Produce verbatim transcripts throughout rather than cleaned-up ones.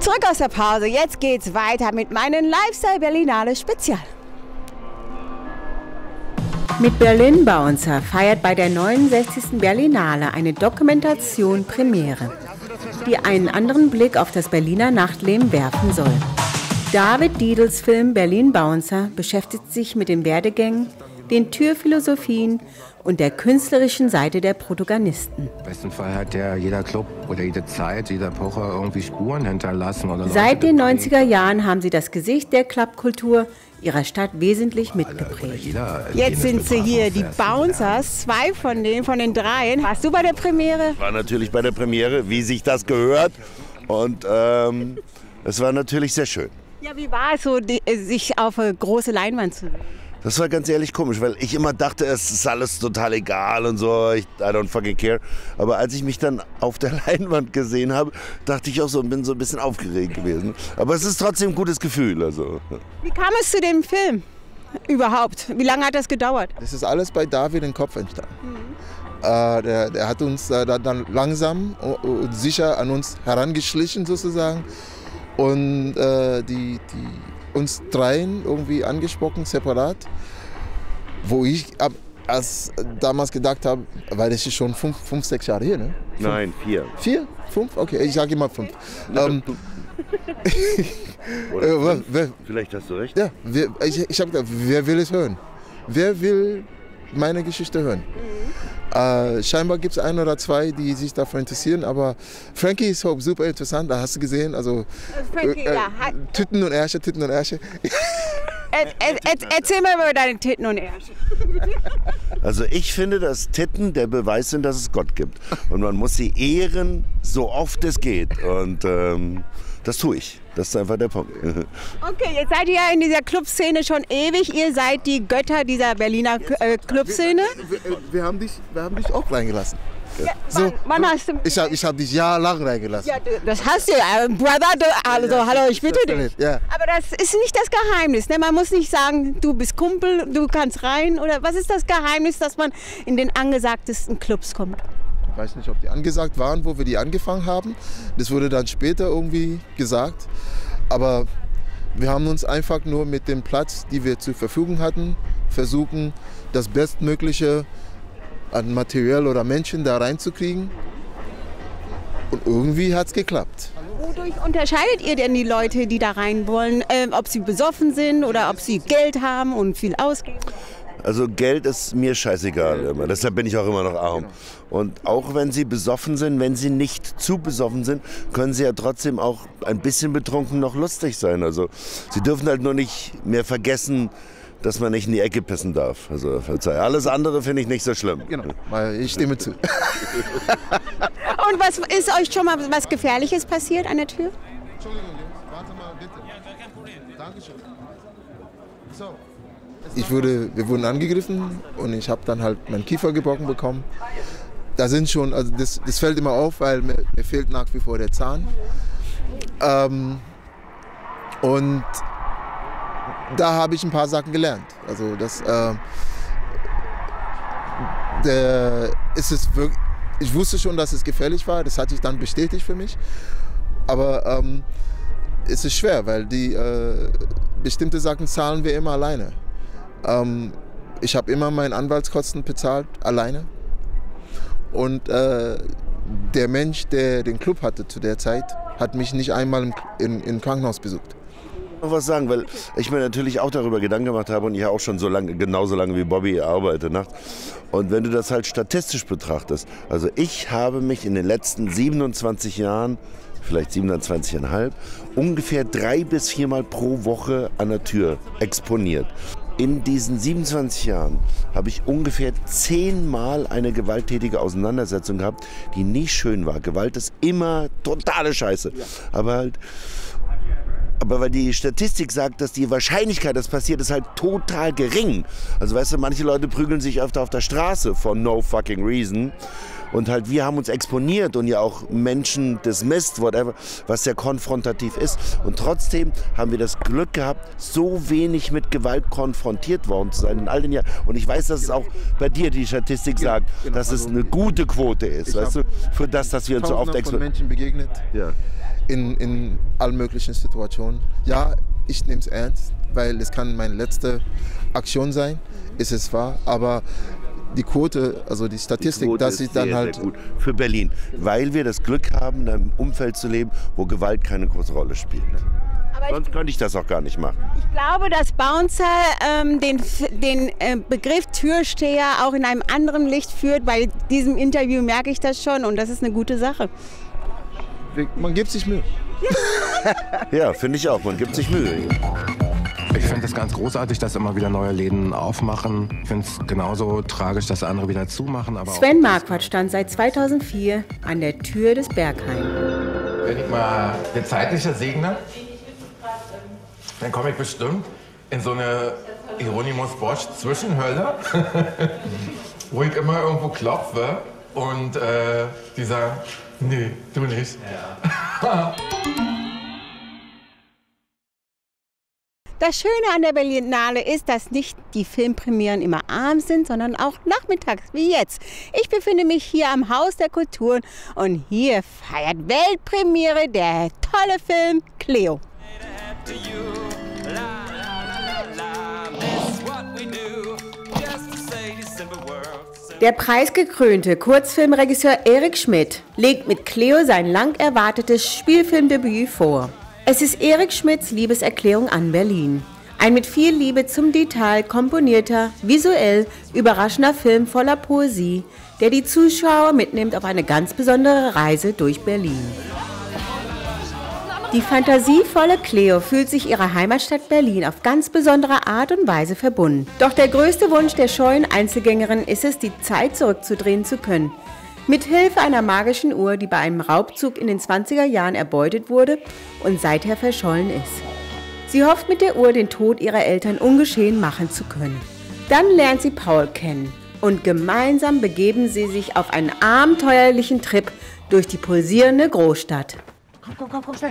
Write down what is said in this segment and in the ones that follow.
Zurück aus der Pause. Jetzt geht's weiter mit meinem Lifestyle Berlinale Spezial. Mit Berlin Bouncer feiert bei der neunundsechzigsten Berlinale eine Dokumentation Premiere, die einen anderen Blick auf das Berliner Nachtleben werfen soll. David Diedels Film Berlin Bouncer beschäftigt sich mit den Werdegängen, den Türphilosophien und der künstlerischen Seite der Protagonisten. Im besten Fall hat ja jeder Club oder jede Zeit, jede Epoche irgendwie Spuren hinterlassen. Oder Seit den neunziger Jahren haben sie das Gesicht der Clubkultur ihrer Stadt wesentlich mitgeprägt. Jetzt sind sie hier, die Bouncers, zwei von denen, von den dreien. Warst du bei der Premiere? Ich war natürlich bei der Premiere, wie sich das gehört. Und ähm, es war natürlich sehr schön. Ja, wie war es so, die, sich auf eine große Leinwand zu sehen? Das war ganz ehrlich komisch, weil ich immer dachte, es ist alles total egal und so, ich, I don't fucking care. Aber als ich mich dann auf der Leinwand gesehen habe, dachte ich auch so und bin so ein bisschen aufgeregt gewesen. Aber es ist trotzdem ein gutes Gefühl. Also. Wie kam es zu dem Film überhaupt? Wie lange hat das gedauert? Das ist alles bei David im Kopf entstanden. Mhm. Äh, der, der hat uns äh, dann langsam und sicher an uns herangeschlichen sozusagen. Und äh, die, die uns dreien irgendwie angesprochen, separat, wo ich ab, als damals gedacht habe, weil das ist schon fünf, fünf sechs Jahre her, ne? Fünf. Nein, vier. Vier? Fünf? Okay, ich sage immer fünf. ähm, Oder äh, wer, vielleicht hast du recht. Ja, wer, ich, ich habe gedacht, wer will es hören? Wer will meine Geschichte hören? Äh, scheinbar gibt es ein oder zwei, die sich dafür interessieren, aber Frankie ist auch super interessant, da hast du gesehen, also Frankie, äh, ja. Titten und Ärsche, Titten und Ärsche. Er, er, er, erzähl mal über deine Titten und Ärsche. Also ich finde, dass Titten der Beweis sind, dass es Gott gibt. Und man muss sie ehren, so oft es geht. Und ähm, das tue ich. Das ist einfach der Punkt. Okay, jetzt seid ihr ja in dieser Clubszene schon ewig. Ihr seid die Götter dieser Berliner äh, Clubszene. Wir, wir, wir, haben dich, wir haben dich auch reingelassen. Ja, So, wann, wann hast du ich habe ich hab dich jahrelang reingelassen. Ja, du, das hast du ja, äh, Brother, du, also Ja, hallo, ich bitte dich. Ja. Aber das ist nicht das Geheimnis, ne? Man muss nicht sagen, du bist Kumpel, du kannst rein. Oder was ist das Geheimnis, dass man in den angesagtesten Clubs kommt? Ich weiß nicht, ob die angesagt waren, wo wir die angefangen haben. Das wurde dann später irgendwie gesagt. Aber wir haben uns einfach nur mit dem Platz, die wir zur Verfügung hatten, versuchen, das Bestmögliche an Material oder Menschen da reinzukriegen. Und irgendwie hat es geklappt. Wodurch unterscheidet ihr denn die Leute, die da rein wollen? Ähm, ob sie besoffen sind oder ob sie Geld haben und viel ausgeben? Also Geld ist mir scheißegal immer. Deshalb bin ich auch immer noch arm. Und auch wenn sie besoffen sind, wenn sie nicht zu besoffen sind, können sie ja trotzdem auch ein bisschen betrunken noch lustig sein. Also sie dürfen halt nur nicht mehr vergessen, dass man nicht in die Ecke pissen darf. Also verzeih. Alles andere finde ich nicht so schlimm. Genau, weil ich stimme zu. Und was ist euch schon mal was Gefährliches passiert an der Tür? Entschuldigung, Jungs, warte mal bitte. Ja, gar kein Problem. Dankeschön. So. Ich wurde, wir wurden angegriffen und ich habe dann halt meinen Kiefer gebrochen bekommen. Da sind schon, also das, das fällt immer auf, weil mir, mir fehlt nach wie vor der Zahn. Ähm, und da habe ich ein paar Sachen gelernt. Also das, äh, der, ist es wirklich, ich wusste schon, dass es gefährlich war. Das hat sich dann bestätigt für mich. Aber ähm, es ist schwer, weil die äh, bestimmte Sachen zahlen wir immer alleine. Ähm, ich habe immer meine Anwaltskosten bezahlt, alleine. Und äh, der Mensch, der den Club hatte zu der Zeit, hat mich nicht einmal im, in, im Krankenhaus besucht. Noch was sagen, weil ich mir natürlich auch darüber Gedanken gemacht habe und ich auch schon so lange, genauso lange wie Bobby arbeite nachts. Und wenn du das halt statistisch betrachtest, also ich habe mich in den letzten siebenundzwanzig Jahren, vielleicht siebenundzwanzig Komma fünf, ungefähr drei bis viermal pro Woche an der Tür exponiert. In diesen siebenundzwanzig Jahren habe ich ungefähr zehnmal eine gewalttätige Auseinandersetzung gehabt, die nicht schön war. Gewalt ist immer totale Scheiße. Aber halt, aber weil die Statistik sagt, dass die Wahrscheinlichkeit, dass passiert, ist halt total gering. Also weißt du, manche Leute prügeln sich öfter auf der Straße for no fucking reason. Und halt wir haben uns exponiert und ja auch Menschen dismissed, whatever, was sehr konfrontativ ist. Und trotzdem haben wir das Glück gehabt, so wenig mit Gewalt konfrontiert worden zu sein in all den Jahren. Und ich weiß, dass es auch bei dir die Statistik sagt, dass es eine gute Quote ist, weißt du, für das, dass wir uns so oft exponiert. Menschen begegnet. Ja. in, in allen möglichen Situationen. Ja, ich nehme es ernst, weil es kann meine letzte Aktion sein, ist es wahr, aber die Quote, also die Statistik, die Quote dass ich dann sehr, halt... Sehr gut für Berlin, weil wir das Glück haben, in einem Umfeld zu leben, wo Gewalt keine große Rolle spielt. Aber sonst könnte ich das auch gar nicht machen. Ich glaube, dass Bouncer ähm, den, den äh, Begriff Türsteher auch in einem anderen Licht führt. Bei diesem Interview merke ich das schon und das ist eine gute Sache. Man gibt sich Mühe. Ja, finde ich auch. Man gibt sich Mühe. Ich finde es ganz großartig, dass immer wieder neue Läden aufmachen. Ich finde es genauso tragisch, dass andere wieder zumachen. Aber Sven Marquardt stand seit zweitausendvier an der Tür des Berghain. Wenn ich mal den Zeitlicher segne, dann komme ich bestimmt in so eine Hieronymus Bosch Zwischenhölle, wo ich immer irgendwo klopfe und äh, die sagen, nee, du nicht. Ja. Das Schöne an der Berlinale ist, dass nicht die Filmpremieren immer abends sind, sondern auch nachmittags, wie jetzt. Ich befinde mich hier am Haus der Kulturen und hier feiert Weltpremiere der tolle Film Cleo. Der preisgekrönte Kurzfilmregisseur Eric Schmidt legt mit Cleo sein lang erwartetes Spielfilmdebüt vor. Es ist Eric Schmidts Liebeserklärung an Berlin. Ein mit viel Liebe zum Detail komponierter, visuell überraschender Film voller Poesie, der die Zuschauer mitnimmt auf eine ganz besondere Reise durch Berlin. Die fantasievolle Cleo fühlt sich ihrer Heimatstadt Berlin auf ganz besondere Art und Weise verbunden. Doch der größte Wunsch der scheuen Einzelgängerin ist es, die Zeit zurückzudrehen zu können. Mit Hilfe einer magischen Uhr, die bei einem Raubzug in den zwanziger Jahren erbeutet wurde und seither verschollen ist. Sie hofft mit der Uhr den Tod ihrer Eltern ungeschehen machen zu können. Dann lernt sie Paul kennen und gemeinsam begeben sie sich auf einen abenteuerlichen Trip durch die pulsierende Großstadt. Komm, komm, komm, komm, schnell.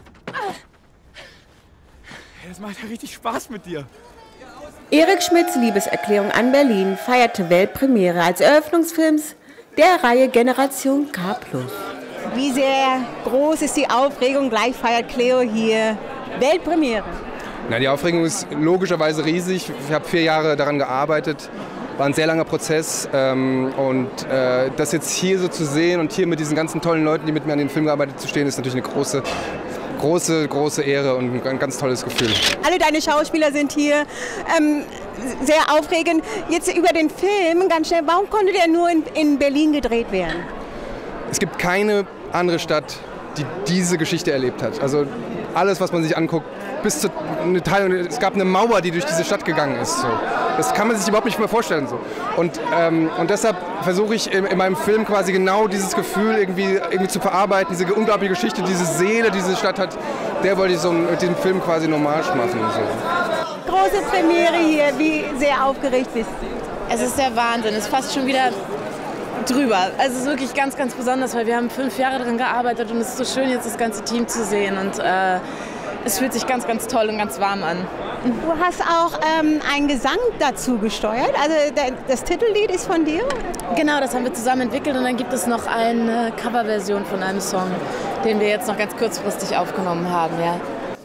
Das macht ja richtig Spaß mit dir. Eric Schmidts Liebeserklärung an Berlin feierte Weltpremiere als Eröffnungsfilms der Reihe Generation K plus. Wie sehr groß ist die Aufregung? Gleich feiert Cleo hier Weltpremiere. Na, die Aufregung ist logischerweise riesig. Ich habe vier Jahre daran gearbeitet. War ein sehr langer Prozess ähm, und äh, das jetzt hier so zu sehen und hier mit diesen ganzen tollen Leuten, die mit mir an den Film gearbeitet zu stehen, ist natürlich eine große, große, große Ehre und ein ganz tolles Gefühl. Alle deine Schauspieler sind hier, ähm, sehr aufregend. Jetzt über den Film, ganz schnell, warum konnte der nur in, in Berlin gedreht werden? Es gibt keine andere Stadt, die diese Geschichte erlebt hat. Also alles, was man sich anguckt, bis zu eine Teilung, es gab eine Mauer, die durch diese Stadt gegangen ist. So. Das kann man sich überhaupt nicht mehr vorstellen. So. Und, ähm, und deshalb versuche ich in, in meinem Film quasi genau dieses Gefühl irgendwie, irgendwie zu verarbeiten, diese unglaubliche Geschichte, diese Seele, die diese Stadt hat, der wollte ich so mit dem Film quasi eine Hommage machen. So. Große Premiere hier, wie sehr aufgeregt bist du? Es ist der Wahnsinn, es ist fast schon wieder drüber. Also es ist wirklich ganz, ganz besonders, weil wir haben fünf Jahre daran gearbeitet und es ist so schön, jetzt das ganze Team zu sehen und äh, es fühlt sich ganz, ganz toll und ganz warm an. Du hast auch ähm, einen Gesang dazu gesteuert, also der, das Titellied ist von dir? Genau, das haben wir zusammen entwickelt und dann gibt es noch eine Coverversion von einem Song, den wir jetzt noch ganz kurzfristig aufgenommen haben. Ja.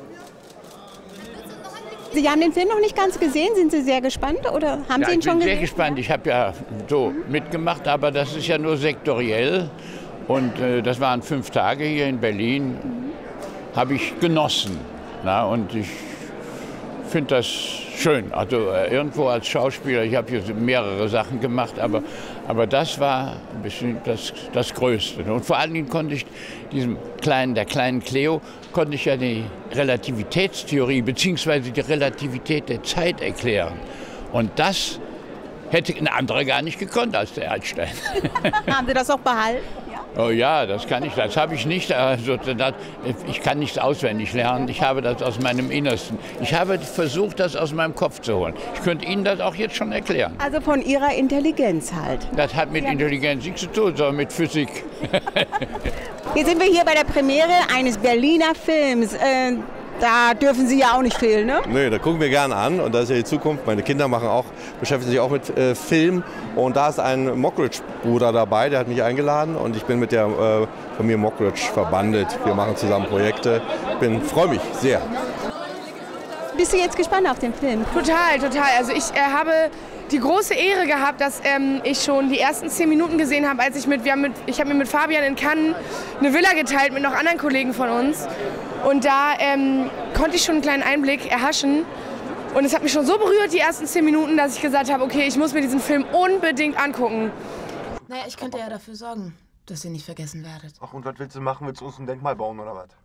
Sie haben den Film noch nicht ganz gesehen, sind Sie sehr gespannt oder haben ja, Sie ihn schon gesehen? Ich bin sehr gespannt, ich habe ja so mitgemacht, aber das ist ja nur sektoriell und äh, das waren fünf Tage hier in Berlin, mhm. habe ich genossen. Na, und ich finde das schön, also äh, irgendwo als Schauspieler, ich habe hier mehrere Sachen gemacht, aber, aber das war ein bisschen das, das Größte. Und vor allen Dingen konnte ich diesem kleinen, der kleinen Cleo, konnte ich ja die Relativitätstheorie bzw. die Relativität der Zeit erklären. Und das hätte ein anderer gar nicht gekonnt als der Einstein. Haben Sie das auch behalten? Oh ja, das kann ich, das habe ich nicht, also das, ich kann nichts auswendig lernen, ich habe das aus meinem Innersten. Ich habe versucht, das aus meinem Kopf zu holen. Ich könnte Ihnen das auch jetzt schon erklären. Also von Ihrer Intelligenz halt. Das hat mit Intelligenz nichts zu tun, sondern mit Physik. Jetzt sind wir hier bei der Premiere eines Berliner Films. Äh, Da dürfen Sie ja auch nicht fehlen, ne? Nö, da gucken wir gerne an und das ist ja die Zukunft. Meine Kinder machen auch, beschäftigen sich auch mit äh, Film und da ist ein Mockridge-Bruder dabei, der hat mich eingeladen und ich bin mit der äh, Familie Mockridge verbandelt. Wir machen zusammen Projekte. Ich freue mich sehr. Bist du jetzt gespannt auf den Film? Total, total. Also ich äh, habe die große Ehre gehabt, dass ähm, ich schon die ersten zehn Minuten gesehen habe, als ich mit, wir haben mit, ich habe mir mit Fabian in Cannes eine Villa geteilt mit noch anderen Kollegen von uns. Und da ähm, konnte ich schon einen kleinen Einblick erhaschen. Und es hat mich schon so berührt, die ersten zehn Minuten, dass ich gesagt habe, okay, ich muss mir diesen Film unbedingt angucken. Naja, ich könnte ja dafür sorgen, dass ihr nicht vergessen werdet. Ach, und was willst du machen? Willst du uns ein Denkmal bauen, oder was?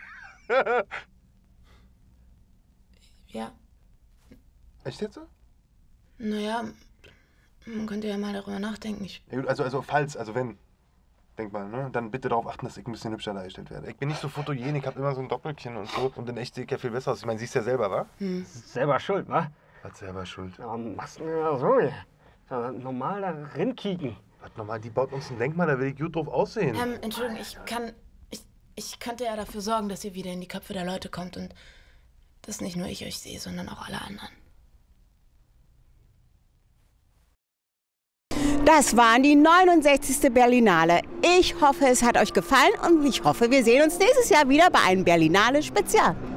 Ja. Echt jetzt so? Naja, man könnte ja mal darüber nachdenken. Ich Ja, gut, also, also falls, also wenn, Denkmal, ne? Dann bitte darauf achten, dass ich ein bisschen hübscher dargestellt werde. Ich bin nicht so fotogen, ich habe immer so ein Doppelkinn und so. Und in echt sehe ich ja viel besser aus. Ich meine, siehst ja selber, wa? Hm. Selber schuld, wa? Was selber schuld? Ja, machst du ja so, ja. Normal da rinkicken. Was normal, die baut uns ein Denkmal, da will ich gut drauf aussehen. Ähm, Entschuldigung, ich kann. Ich, ich könnte ja dafür sorgen, dass ihr wieder in die Köpfe der Leute kommt und dass nicht nur ich euch sehe, sondern auch alle anderen. Das waren die neunundsechzigste Berlinale. Ich hoffe, es hat euch gefallen und ich hoffe, wir sehen uns nächstes Jahr wieder bei einem Berlinale Spezial.